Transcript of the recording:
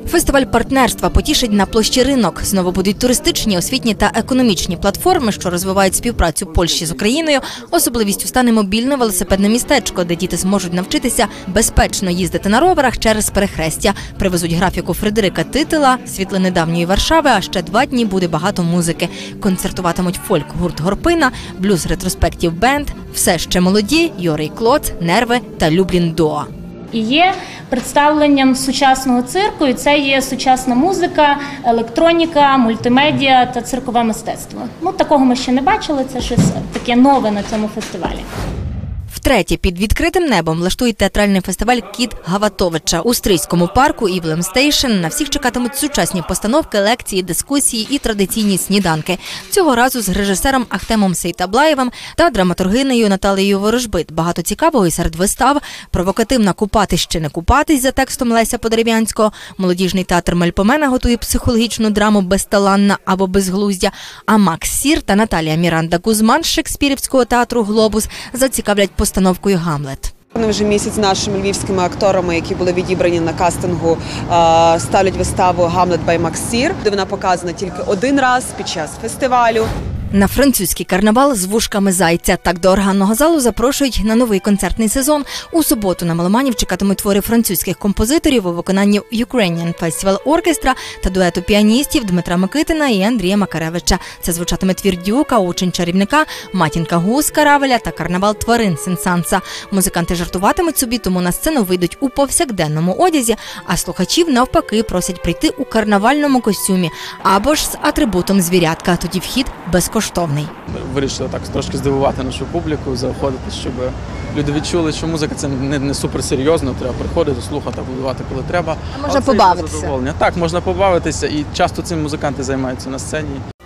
Фестиваль партнерства потішить на площі Ринок. Знову будуть туристичні, освітні та економічні платформи, що розвивають співпрацю Польщі з Україною. Особливістю стане мобільне велосипедне містечко, де діти зможуть навчитися безпечно їздити на роверах через перехрестя. Привезуть графіку Фредерика Титила, світлини давньої Варшави, а ще 2 дні буде багато музики. Концертуватимуть фольк-гурт «Горпина», блюз-ретроспектів бенд, все ще молоді, Йорий Клоц, Нерви та Люблін Дуо. І є представленням сучасного цирку, і це є сучасна музика, електроніка, мультимедіа та циркове мистецтво. Такого ми ще не бачили, це щось таке нове на цьому фестивалі. Втретє під відкритим небом влаштують театральний фестиваль «Кіт Гаватовича» у Стрийському парку Івлем Стейшн. На всіх чекатимуть сучасні постановки, лекції, дискусії і традиційні сніданки. Цього разу з режисером Ахтемом Сейтаблаєвим та драматургинею Наталією Ворожбит. Багато цікавого і серед вистав. Провокативна «Купатись чи не купатись» за текстом Леся Подерев'янського. Молодіжний театр Мельпомена готує психологічну драму «Безталанна» або «Безглуздя». А Макс Сір та Наталія Міранда Гузман з Шекспірівського театру «Глобус» зацікавлять постановкою «Гамлет». Вони вже місяць з нашими львівськими акторами, які були відібрані на кастингу, ставлять виставу «Гамлет by Макс Сір», де вона показана тільки один раз під час фестивалю. На французький карнавал з вушками зайця. Так до органного залу запрошують на новий концертний сезон. У суботу на меломанів чекатимуть твори французьких композиторів у виконанні Ukrainian Festival Orchestra та дуету піаністів Дмитра Микитина і Андрія Макаревича. Це звучатиме твір Дюка, Учень чарівника, Матінка Гус Каравеля та карнавал тварин Сен-Санса. Музиканти жартуватимуть собі, тому на сцену вийдуть у повсякденному одязі, а слухачів навпаки просять прийти у карнавальному костюмі або ж з атрибутом звірятка. Тоді вхід безкоштовний. Ми вирішили так трошки здивувати нашу публіку, заохотити, щоб люди відчули, що музика – це не суперсерйозно, треба приходити, слухати, аплодувати, коли треба. А можна побавитися? Так, можна побавитися, і часто цим музиканти займаються на сцені.